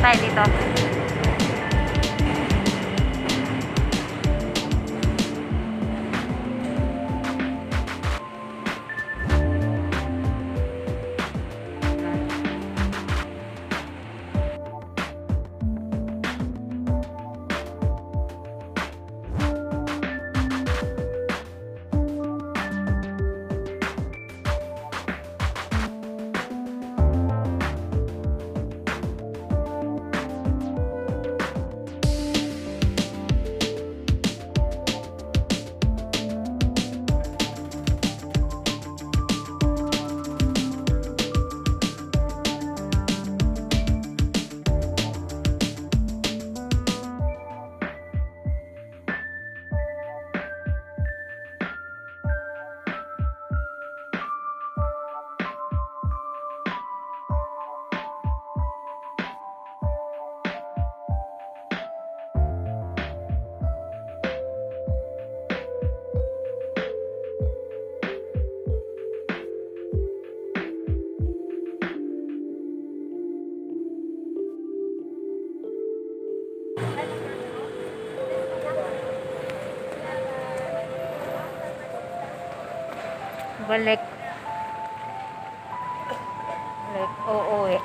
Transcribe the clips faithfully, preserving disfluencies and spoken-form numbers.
tayo dito. Balik. Balik. Oo eh.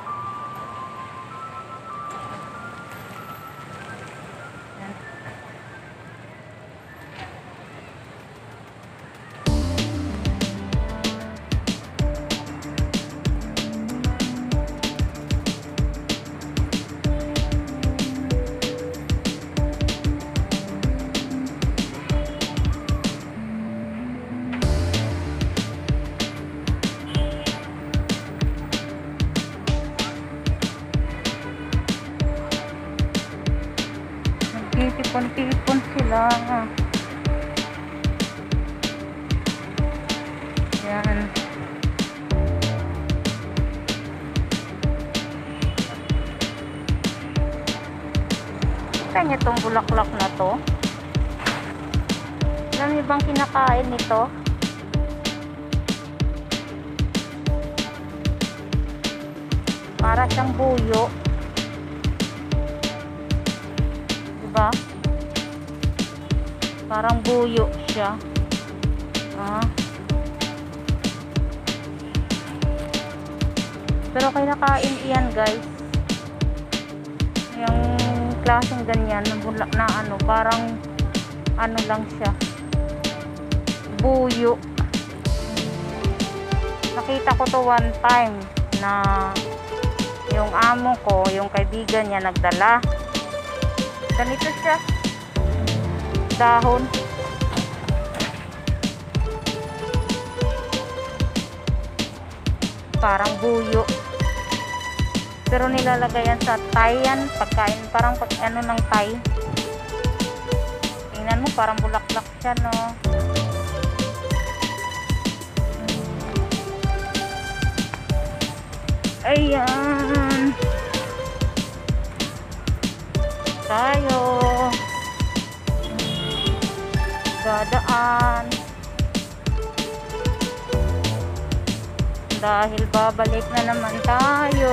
Tipon-tipon sila. Yan. Kita niyo itong bulaklak na to. Alam niyo bang kinakain nito? Para siyang buyo. Diba? Parang buyo siya. Ah. Pero kinakain iyan, guys. Yung klaseng ganyan na, na ano, parang ano lang siya. Buyo. Nakita ko to one time na yung amo ko, yung kaibigan niya nagdala. Ganito siya. Dahon. Parang buyo. Pero nilalagay yan sa Thai yan. Pagkain, parang pag ano ng Thai. Tingnan mo, parang bulaklak siya, no? Ayan. Tayo. Dadaan. Dahil babalik na naman tayo.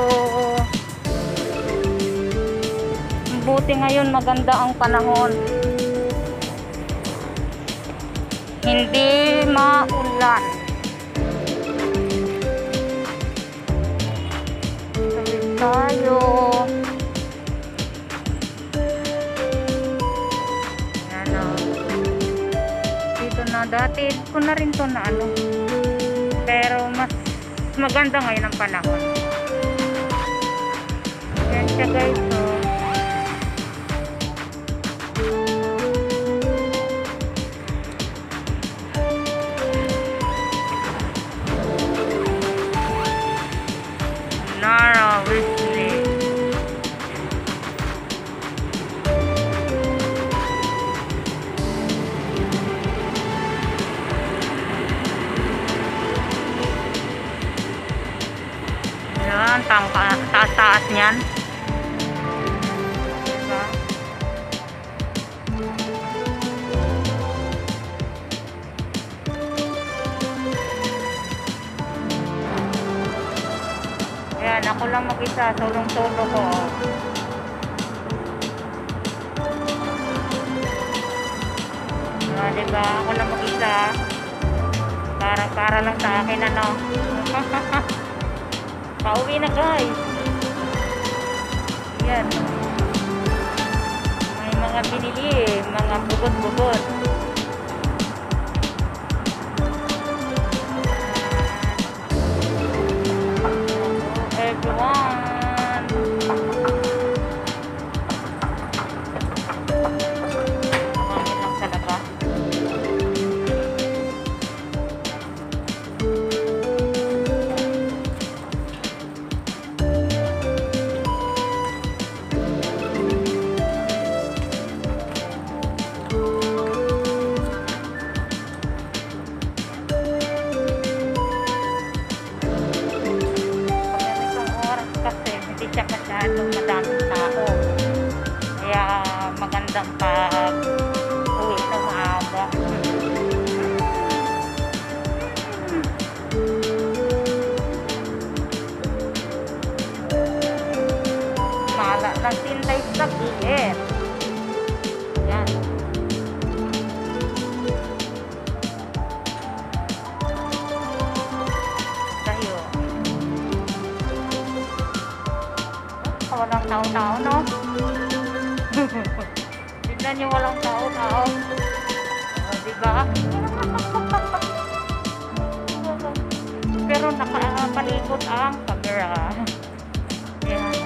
Buti ngayon maganda ang panahon. Hindi maulan. Balik tayo. Dati ko na rin to na ano, pero mas maganda ngayon ang panahon. Yan siya, guys. So Nara Wesley. Yan, taas-taas niyan. Diba? Yan, ako lang mag-isa, tulong-tulong ko. Diba? Ako lang mag-isa. Parang para lang sa akin, ano. Pauwi na, guys. Yan. May mga binili eh. Mga bugod-bugod. Everyone. Kumain lang talaga. Siya masyadong madaming tao, kaya magandang pag uwi na maaga. Mala ng tinday sa gilid. Yan. Tayo. Walang tao-tao, no? Tignan nyo, walang tao-tao. O, diba? Pero nakapalikot ang camera. Yan.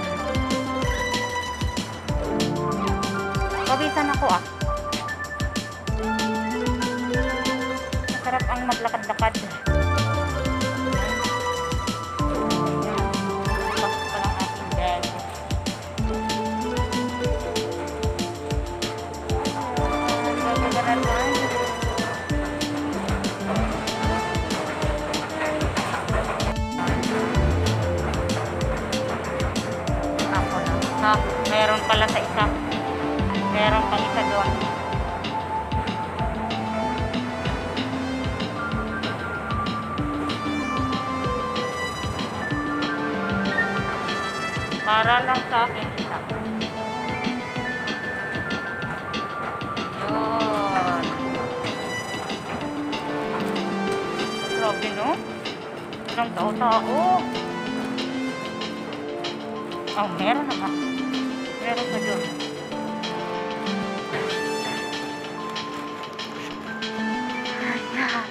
Pabisan ako, ah. Masarap ang maglakad-lakad. Ha, meron pala sa isa. Meron pang isa doon. Para lang sa akin isa. Yun. Grabe, no? Ilang tao-tao. Oh, meron na ba? Meron pa doon. Ayan.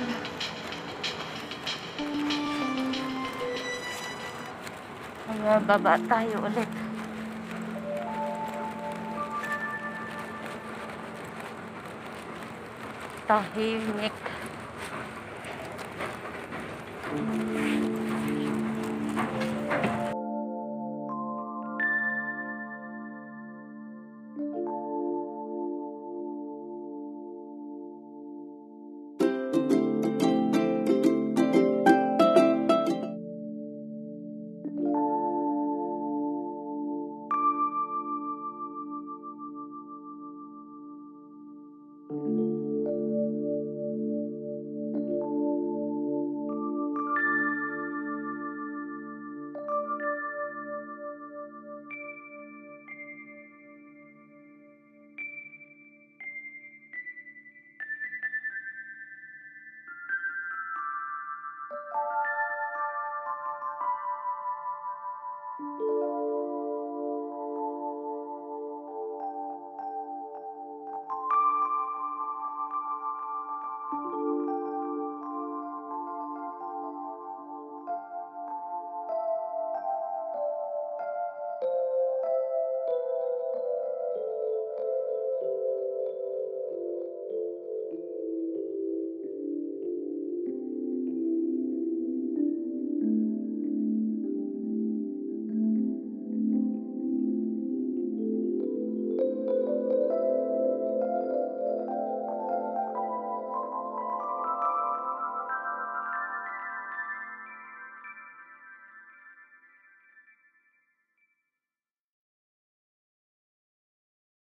Ayan, baba tayo ulit. Tahimik.